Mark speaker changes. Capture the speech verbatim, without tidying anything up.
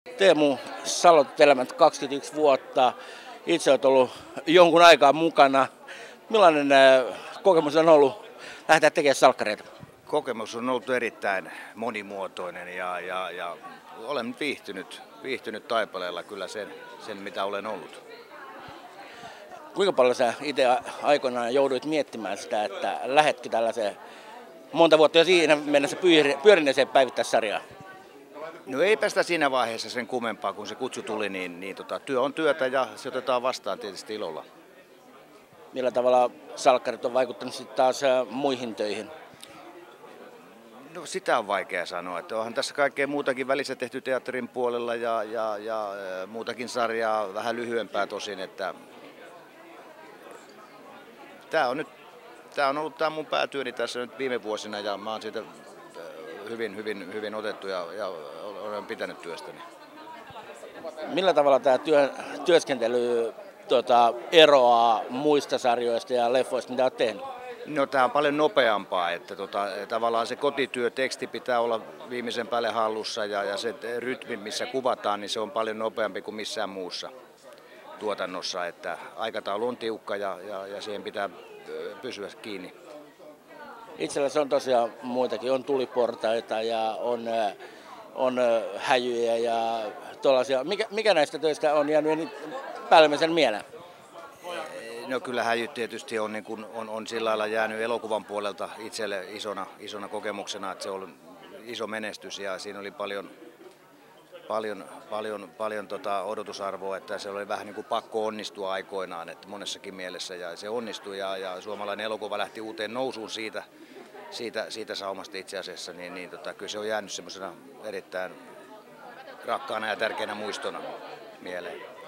Speaker 1: Teemu, Salotet elämät kaksikymmentäyksi vuotta. Itse olet ollut jonkun aikaa mukana. Millainen kokemus on ollut lähteä tekemään salkkareita?
Speaker 2: Kokemus on ollut erittäin monimuotoinen ja, ja, ja olen viihtynyt, viihtynyt Taipaleella kyllä sen, sen, mitä olen ollut.
Speaker 1: Kuinka paljon sä itse aikoinaan jouduit miettimään sitä, että lähetkö tällaiseen monta vuotta jo siinä mennessä pyörineeseen päivittäissarjaan?
Speaker 2: No eipä sitä siinä vaiheessa sen kummempaa, kun se kutsu tuli, niin, niin tota, työ on työtä ja se otetaan vastaan tietysti ilolla.
Speaker 1: Millä tavalla salkkarit on vaikuttanut sitten taas muihin töihin?
Speaker 2: No sitä on vaikea sanoa, että onhan tässä kaikkea muutakin välissä tehty teatterin puolella ja, ja, ja muutakin sarjaa, vähän lyhyempää tosin, että tämä on nyt, tämä on ollut tämä mun päätyöni tässä nyt viime vuosina ja mä oon siitä hyvin, hyvin, hyvin otettu ja, ja olen pitänyt työstäni.
Speaker 1: Millä tavalla tämä työ, työskentely tuota, eroaa muista sarjoista ja leffoista, mitä olet tehnyt?
Speaker 2: No tämä on paljon nopeampaa, että tota, tavallaan se kotityöteksti pitää olla viimeisen päälle hallussa ja, ja se rytmi, missä kuvataan, niin se on paljon nopeampi kuin missään muussa tuotannossa, että aikataulu on tiukka ja, ja, ja siihen pitää pysyä kiinni.
Speaker 1: Itselläsi on tosiaan muitakin, on tuliportaita ja on, on häjyjä ja tuollaisia. Mikä, mikä näistä töistä on jäänyt päällimmäisen mieleen?
Speaker 2: No kyllä häjyt tietysti on, niin kuin, on, on sillä lailla jäänyt elokuvan puolelta itselle isona, isona kokemuksena, että se on iso menestys ja siinä oli paljon, paljon, paljon, paljon tota odotusarvoa, että se oli vähän niin kuin pakko onnistua aikoinaan, että monessakin mielessä ja se onnistui ja, ja suomalainen elokuva lähti uuteen nousuun siitä, siitä, siitä saumasta itse asiassa, niin, niin tota, kyllä se on jäänyt semmoisena erittäin rakkaana ja tärkeänä muistona mieleen.